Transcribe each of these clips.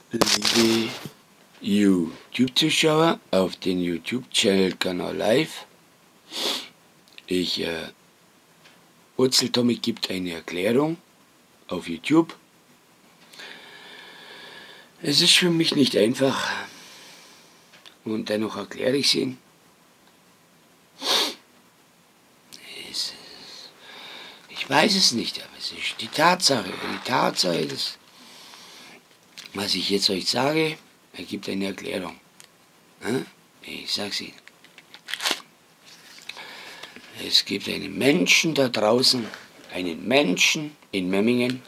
Liebe YouTube-Zuschauer auf den YouTube-Channel Kanal Live, Wurzel-Tommy gibt eine Erklärung auf YouTube. Es ist für mich nicht einfach und dennoch erkläre ich es Ihnen. Ich weiß es nicht, aber es ist die Tatsache, dass, was ich jetzt euch sage, ergibt eine Erklärung. Ich sag's Ihnen. Es gibt einen Menschen da draußen, einen Menschen in Memmingen,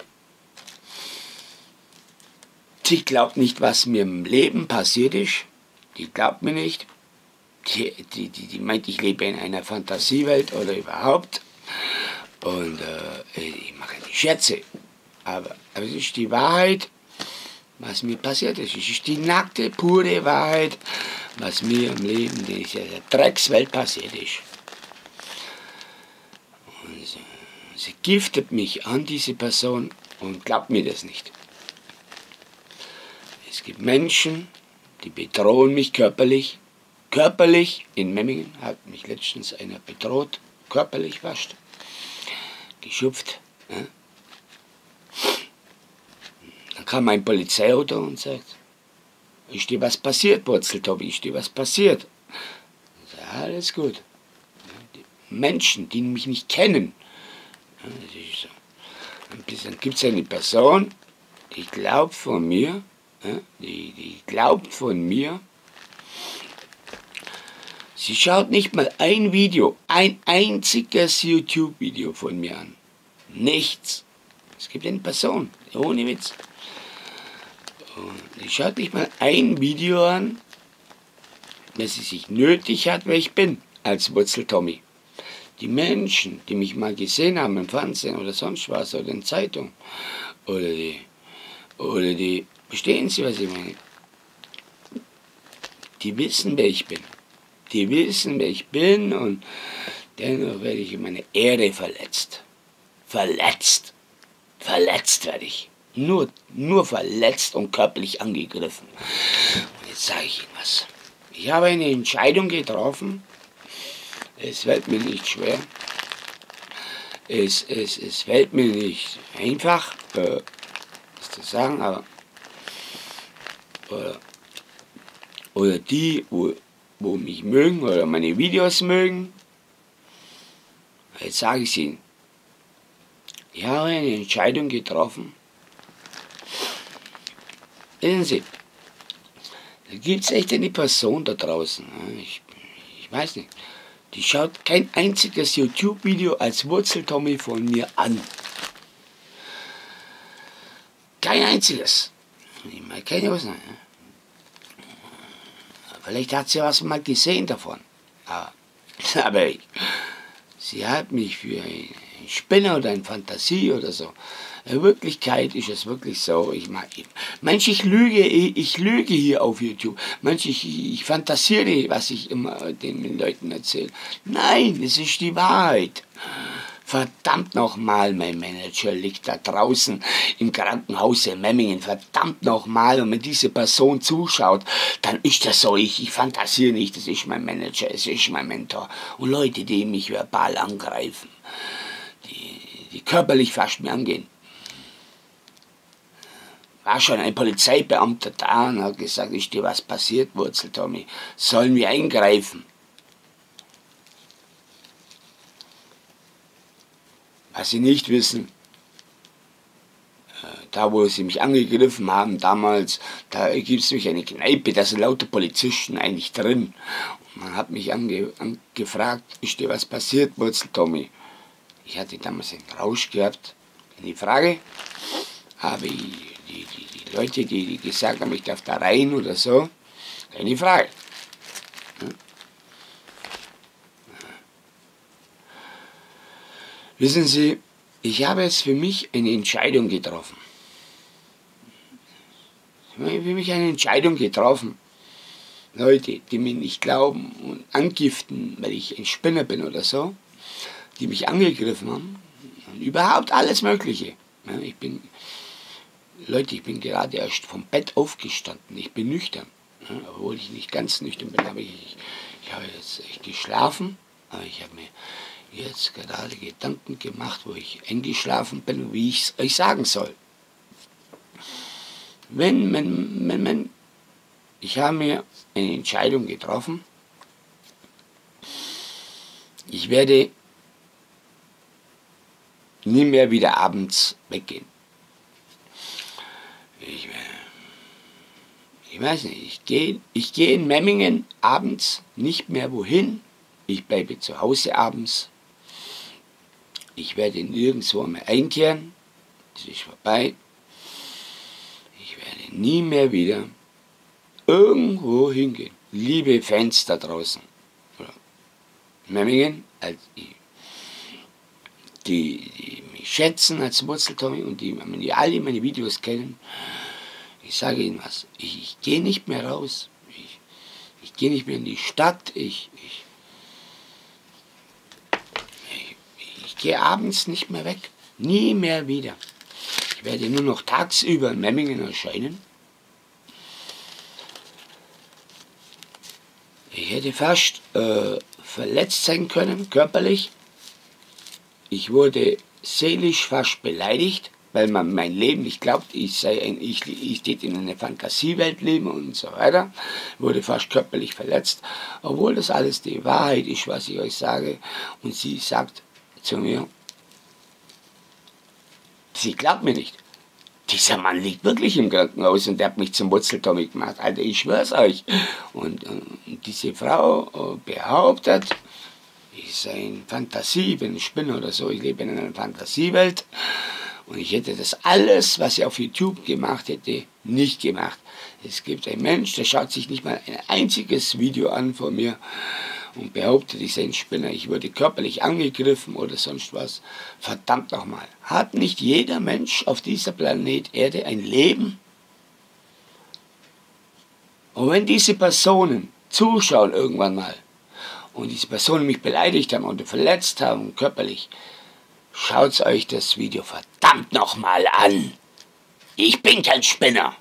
die glaubt nicht, was mir im Leben passiert ist. Die glaubt mir nicht. Die meint, ich lebe in einer Fantasiewelt oder überhaupt. Und ich mache die Scherze. Aber es ist die Wahrheit, was mir passiert ist. Es ist die nackte, pure Wahrheit, was mir im Leben in dieser Dreckswelt passiert ist. Und sie giftet mich an, diese Person, und glaubt mir das nicht. Es gibt Menschen, die bedrohen mich körperlich. Körperlich, in Memmingen hat mich letztens einer bedroht, körperlich fast, geschupft. Ja. Dann kam ein Polizeiauto und sagt, ist dir was passiert, Wurzel-Tommy, ist dir was passiert? Ich sage, alles gut. Die Menschen, die mich nicht kennen, ja, das ist so. Und dann gibt es eine Person, die glaubt von mir, ja, die glaubt von mir. Sie schaut nicht mal ein Video, ein einziges YouTube-Video von mir an. Nichts. Es gibt eine Person, ohne Witz. Und sie schaut nicht mal ein Video an, dass sie sich nötig hat, wer ich bin, als Wurzel-Tommy. Die Menschen, die mich mal gesehen haben im Fernsehen oder sonst was, oder in der Zeitung, oder die, verstehen Sie, was ich meine? Die wissen, wer ich bin. Die wissen, wer ich bin, und dennoch werde ich in meine Ehre verletzt. Verletzt werde ich. Nur verletzt und körperlich angegriffen. Und jetzt sage ich Ihnen was. Ich habe eine Entscheidung getroffen. Es fällt mir nicht schwer. Es fällt mir nicht einfach, das zu sagen, aber oder die, wo mich mögen oder meine Videos mögen. Jetzt sage ich es Ihnen. Ich habe eine Entscheidung getroffen. Wissen Sie, da gibt es echt eine Person da draußen, ich weiß nicht, die schaut kein einziges YouTube-Video als Wurzel-Tommy von mir an. Kein einziges. Ich meine, keine Ausnahme. Vielleicht hat sie was mal gesehen davon. Aber sie hat mich für einen Spinner oder eine Fantasie oder so. In Wirklichkeit ist es wirklich so. Ich lüge hier auf YouTube. Ich fantasiere, was ich immer den Leuten erzähle. Nein, es ist die Wahrheit. Verdammt nochmal, mein Manager liegt da draußen im Krankenhaus in Memmingen. Verdammt nochmal, und wenn diese Person zuschaut, dann ist das so. Ich fantasiere nicht, das ist mein Manager, es ist mein Mentor. Und Leute, die mich verbal angreifen, die körperlich fast mir angehen. War schon ein Polizeibeamter da und hat gesagt, ist dir was passiert, Wurzel-Tommy? Sollen wir eingreifen? Was Sie nicht wissen, da wo sie mich angegriffen haben damals, da gibt es nämlich eine Kneipe, da sind lauter Polizisten eigentlich drin. Und man hat mich gefragt, ist dir was passiert, Wurzel-Tommy? Ich hatte damals einen Rausch gehabt, keine Frage, aber die Leute, die gesagt haben, ich darf da rein oder so, keine Frage. Wissen Sie, ich habe jetzt für mich eine Entscheidung getroffen. Ich habe für mich eine Entscheidung getroffen. Leute, die mir nicht glauben und angiften, weil ich ein Spinner bin oder so, die mich angegriffen haben, und überhaupt alles Mögliche. Ich bin Leute, ich bin gerade erst vom Bett aufgestanden. Ich bin nüchtern. Ja, obwohl ich nicht ganz nüchtern bin, aber ich habe jetzt echt geschlafen. Aber ich habe mir jetzt gerade Gedanken gemacht, wo ich eingeschlafen bin und wie ich es euch sagen soll. Ich habe mir eine Entscheidung getroffen. Ich werde nie mehr wieder abends weggehen. Ich weiß nicht, ich gehe in Memmingen abends nicht mehr wohin. Ich bleibe zu Hause abends. Ich werde nirgendwo mehr einkehren. Das ist vorbei. Ich werde nie mehr wieder irgendwo hingehen. Liebe Fans da draußen. Memmingen, die mich schätzen als Wurzeltommy und die alle meine Videos kennen, ich sage Ihnen was, ich gehe nicht mehr raus, ich gehe nicht mehr in die Stadt, ich gehe abends nicht mehr weg, nie mehr wieder. Ich werde nur noch tagsüber in Memmingen erscheinen. Ich hätte fast verletzt sein können, körperlich. Ich wurde seelisch fast beleidigt, weil man mein Leben nicht glaubt, ich täte in einer Fantasiewelt leben und so weiter. Wurde fast körperlich verletzt, obwohl das alles die Wahrheit ist, was ich euch sage. Und sie sagt zu mir, sie glaubt mir nicht. Dieser Mann liegt wirklich im Krankenhaus und der hat mich zum Wurzeltommy gemacht. Alter, ich schwör's euch. Und diese Frau behauptet, ich sei in Fantasie, bin ein Spinner oder so, ich lebe in einer Fantasiewelt. Und ich hätte das alles, was ich auf YouTube gemacht hätte, nicht gemacht. Es gibt einen Mensch, der schaut sich nicht mal ein einziges Video an von mir und behauptet, ich sei ein Spinner, ich wurde körperlich angegriffen oder sonst was. Verdammt nochmal, hat nicht jeder Mensch auf dieser Planet Erde ein Leben? Und wenn diese Personen zuschauen irgendwann mal und diese Personen mich beleidigt haben oder verletzt haben körperlich, schaut euch das Video verdammt nochmal an. Ich bin kein Spinner.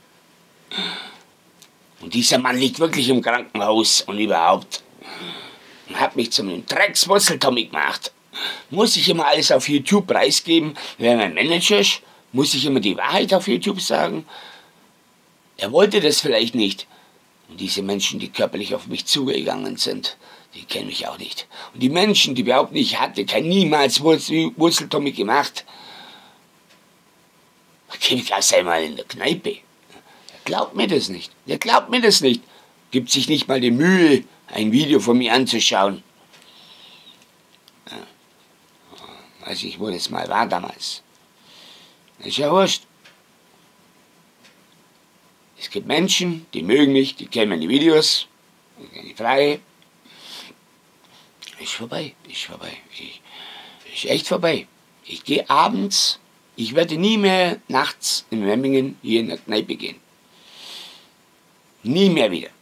Und dieser Mann liegt wirklich im Krankenhaus und überhaupt. Und hat mich zum Dreckswurzeltommy gemacht. Muss ich immer alles auf YouTube preisgeben, wer mein Manager ist? Muss ich immer die Wahrheit auf YouTube sagen? Er wollte das vielleicht nicht. Und diese Menschen, die körperlich auf mich zugegangen sind, die kennen mich auch nicht. Und die Menschen, die behaupten, ich hatte kein niemals Wurzeltommy gemacht, gebe ich das einmal in der Kneipe. Der glaubt mir das nicht. Der glaubt mir das nicht. Gibt sich nicht mal die Mühe, ein Video von mir anzuschauen. Ja. Weiß ich, wo das mal war damals. Das ist ja wurscht. Es gibt Menschen, die mögen mich, die kennen meine Videos, keine Frage. Ist vorbei, ist vorbei. Ist echt vorbei. Ich gehe abends, ich werde nie mehr nachts in Memmingen hier in der Kneipe gehen. Nie mehr wieder.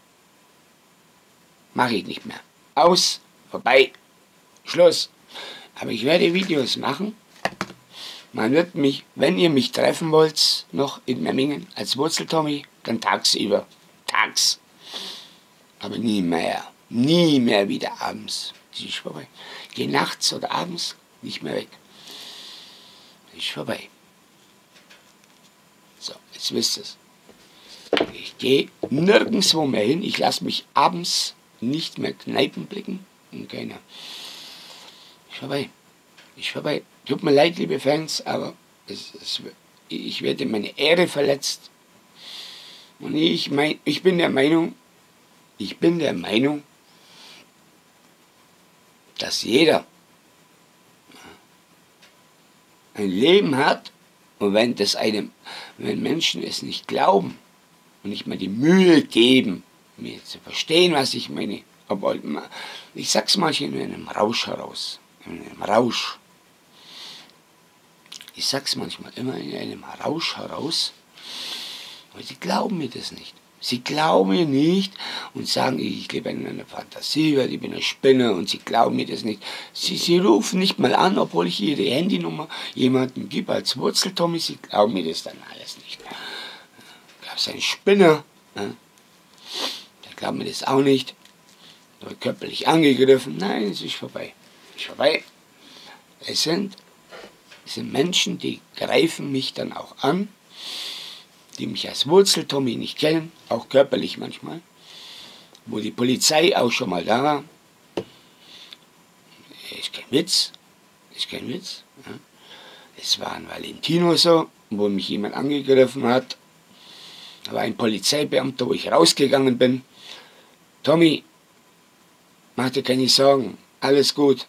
Mache ich nicht mehr. Aus, vorbei, Schluss. Aber ich werde Videos machen. Man wird mich, wenn ihr mich treffen wollt, noch in Memmingen als Wurzeltommy, dann tagsüber. Tags. Aber nie mehr. Nie mehr wieder abends. Das ist vorbei. Geh nachts oder abends nicht mehr weg. Das ist vorbei. So, jetzt wisst ihr es. Ich gehe nirgendwo mehr hin. Ich lasse mich abends nicht mehr Kneipen blicken. Und keiner. Ist vorbei. Ist vorbei. Tut mir leid, liebe Fans, aber ich werde meine Ehre verletzt. Und ich bin der Meinung, dass jeder ein Leben hat und wenn Menschen es nicht glauben und nicht mal die Mühe geben, mir zu verstehen, was ich meine, obwohl, ich sag's manchmal in einem Rausch heraus, in einem Rausch. Ich sag's manchmal immer in einem Rausch heraus, weil sie glauben mir das nicht. Sie glauben mir nicht und sagen, ich lebe in einer Fantasiewelt, ich bin ein Spinner und sie glauben mir das nicht. Sie rufen nicht mal an, obwohl ich ihre Handynummer jemandem gebe als Wurzel-Tommy, sie glauben mir das dann alles nicht. Gab es einen Spinner, der glaubt mir das auch nicht. Nur körperlich angegriffen, nein, es ist vorbei. Es ist vorbei. Es sind Menschen, die greifen mich dann auch an, die mich als Wurzel-Tommy nicht kennen, auch körperlich manchmal, wo die Polizei auch schon mal da war. Ist kein Witz, ist kein Witz. Ja. Es war in Valentino so, wo mich jemand angegriffen hat. Da war ein Polizeibeamter, wo ich rausgegangen bin. Tommy, mach dir keine Sorgen, alles gut.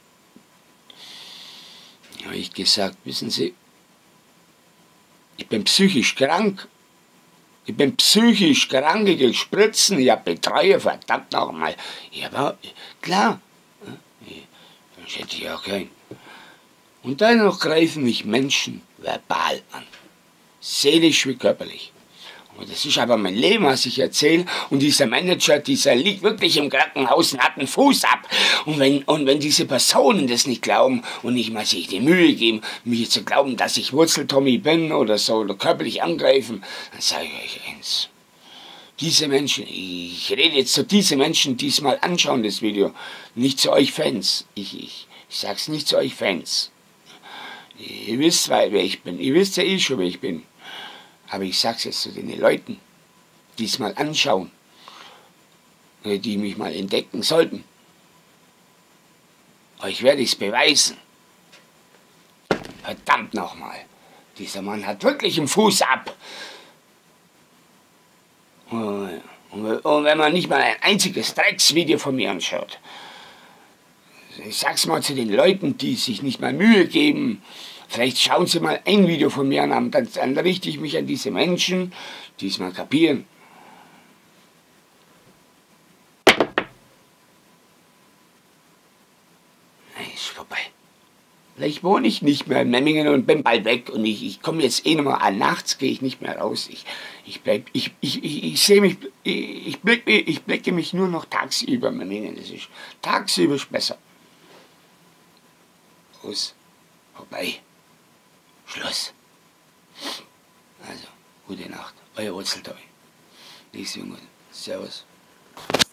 Da habe ich gesagt, wissen Sie, ich bin psychisch krank. Ich bin psychisch krank, ich will spritzen, ich habe Betreuer, verdammt nochmal. Ja, aber klar, sonst hätte ich auch keinen. Und dann noch greifen mich Menschen verbal an, seelisch wie körperlich. Und das ist aber mein Leben, was ich erzähle. Und dieser Manager, dieser liegt wirklich im Krankenhaus und hat einen Fuß ab. Und wenn diese Personen das nicht glauben und nicht mal sich die Mühe geben, mir zu glauben, dass ich Wurzel-Tommy bin oder so, oder körperlich angreifen, dann sage ich euch eins. Diese Menschen, ich rede jetzt zu diesen Menschen, die es mal anschauen, das Video, nicht zu euch Fans. Ich sag's nicht zu euch Fans. Ihr wisst, wer ich bin. Ihr wisst ja eh schon, wer ich bin. Aber ich sag's jetzt zu den Leuten, die es mal anschauen, oder die mich mal entdecken sollten. Euch werde ich's beweisen. Verdammt nochmal. Dieser Mann hat wirklich einen Fuß ab. Und wenn man nicht mal ein einziges Drecksvideo von mir anschaut. Ich sag's mal zu den Leuten, die sich nicht mal Mühe geben. Vielleicht schauen Sie mal ein Video von mir an, dann richte ich mich an diese Menschen, die es mal kapieren. Nein, ist vorbei. Vielleicht wohne ich nicht mehr in Memmingen und bin bald weg und ich komme jetzt eh nochmal an. Nachts gehe ich nicht mehr raus. Ich sehe mich, ich blicke mich nur noch tagsüber in Memmingen. Das ist tagsüber ist besser. Aus, vorbei. Schluss. Also, gute Nacht. Euer Wurzel-Tommy. Nichts Junge. Servus.